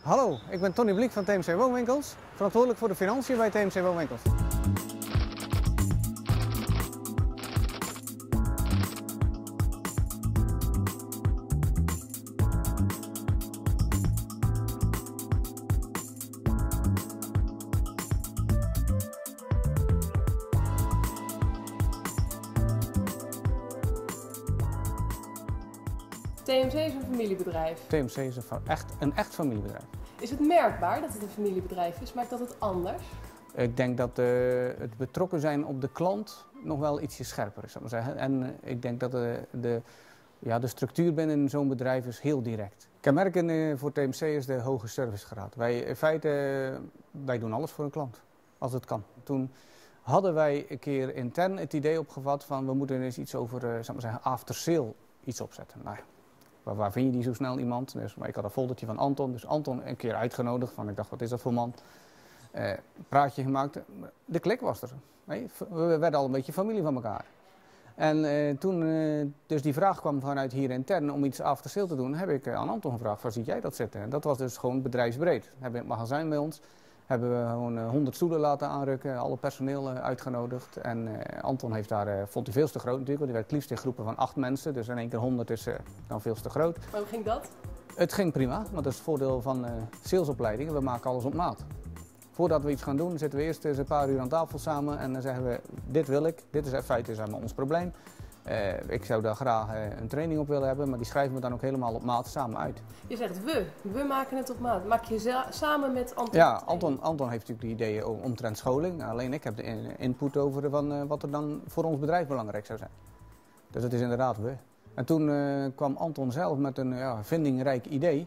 Hallo, ik ben Tony Bliek van TMC Woonwinkels, verantwoordelijk voor de financiën bij TMC Woonwinkels. TMC is een familiebedrijf. TMC is een echt familiebedrijf. Is het merkbaar dat het een familiebedrijf is? Maakt dat het anders? Ik denk dat het betrokken zijn op de klant nog wel ietsje scherper is, zou ik maar zeggen. En ik denk dat de structuur binnen zo'n bedrijf is heel direct. Kenmerkend voor TMC is de hoge servicegraad. Wij doen alles voor een klant, als het kan. Toen hadden wij een keer intern het idee opgevat van we moeten eens iets over, zou ik maar zeggen, after sale iets opzetten. Nou ja. Waar vind je die zo snel iemand? Dus, maar ik had een foldertje van Anton, dus Anton een keer uitgenodigd. Ik dacht, wat is dat voor man? Praatje gemaakt, de klik was er. Nee, we werden al een beetje familie van elkaar. En toen dus die vraag kwam vanuit hier intern om iets after sale te doen, heb ik aan Anton gevraagd, waar ziet jij dat zitten? En dat was dus gewoon bedrijfsbreed. We hebben in het magazijn bij ons, hebben we gewoon 100 stoelen laten aanrukken, alle personeel uitgenodigd. En Anton heeft vond hij veel te groot natuurlijk, want hij werd liefst in groepen van 8 mensen. Dus in één keer 100 is dan veel te groot. Maar hoe ging dat? Het ging prima, want dat is het voordeel van salesopleidingen. We maken alles op maat. Voordat we iets gaan doen, zitten we eerst eens een paar uur aan tafel samen en dan zeggen we, dit wil ik, dit is in feite ons probleem. Ik zou daar graag een training op willen hebben, maar die schrijven we dan ook helemaal op maat samen uit. Je zegt we maken het op maat. Maak je samen met Anton? Ja, Anton heeft natuurlijk de ideeën omtrent scholing. Alleen ik heb de input over wat er dan voor ons bedrijf belangrijk zou zijn. Dus het is inderdaad we. En toen kwam Anton zelf met een vindingrijk idee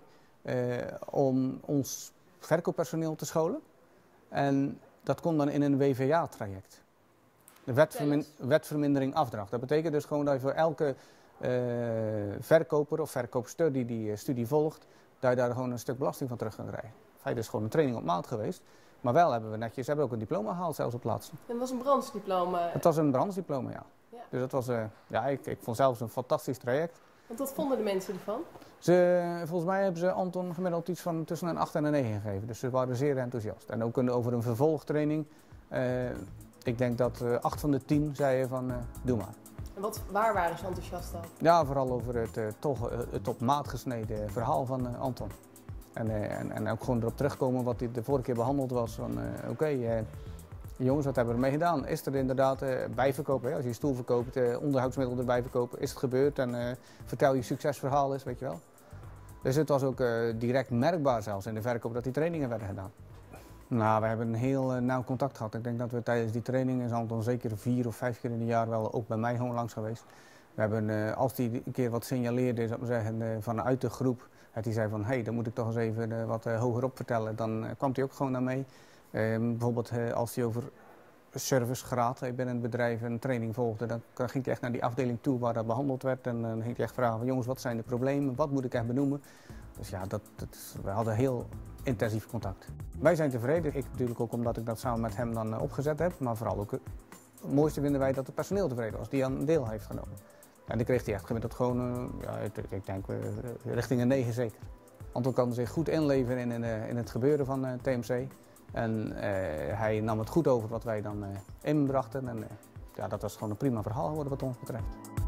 om ons verkooppersoneel te scholen. En dat kon dan in een WVA-traject. De wetvermindering afdracht. Dat betekent dus gewoon dat je voor elke verkoper of verkoopster die studie volgt, dat je daar gewoon een stuk belasting van terug kan krijgen. Feit is gewoon een training op maat geweest. Maar wel hebben we ook een diploma gehaald zelfs op plaatsen. En dat was een branchediploma? Het was een branchediploma, ja. Dus dat was, ik vond zelfs een fantastisch traject. Want wat vonden de mensen ervan? Volgens mij hebben ze Anton gemiddeld iets van tussen een 8 en een 9 gegeven. Dus ze waren zeer enthousiast. En ook over een vervolgtraining. Ik denk dat 8 van de 10 zeiden van doe maar. En waar waren ze enthousiast over? Ja, vooral over het op maat gesneden verhaal van Anton. En ook gewoon erop terugkomen wat de vorige keer behandeld was. Van jongens, wat hebben we ermee gedaan? Is er inderdaad bijverkopen? Hè? Als je een stoel verkoopt, onderhoudsmiddelen erbij verkopen, is het gebeurd? En vertel je succesverhaal eens, weet je wel. Dus het was ook direct merkbaar zelfs in de verkoop dat die trainingen werden gedaan. Nou, we hebben een heel nauw contact gehad. Ik denk dat we tijdens die trainingen is Anton zeker 4 of 5 keer in een jaar wel ook bij mij gewoon langs geweest. We hebben, als hij een keer wat signaleerde, zou ik maar zeggen, vanuit de groep, dat hij zei van hé, dan moet ik toch eens even wat hogerop vertellen. Dan kwam hij ook gewoon naar mee. Bijvoorbeeld als hij over servicegraad binnen het bedrijf een training volgde, dan ging hij echt naar die afdeling toe waar dat behandeld werd. En dan ging hij echt vragen van jongens, wat zijn de problemen, wat moet ik echt benoemen? Dus ja, we hadden heel intensief contact. Wij zijn tevreden, ik natuurlijk ook omdat ik dat samen met hem dan opgezet heb, maar vooral ook het mooiste vinden wij dat het personeel tevreden was, die aan deel heeft genomen. En dan kreeg hij echt gemiddeld gewoon, ik denk richting een 9 zeker. Anton kan zich goed inleven in het gebeuren van TMC. En hij nam het goed over wat wij dan inbrachten. En dat was gewoon een prima verhaal geworden wat ons betreft.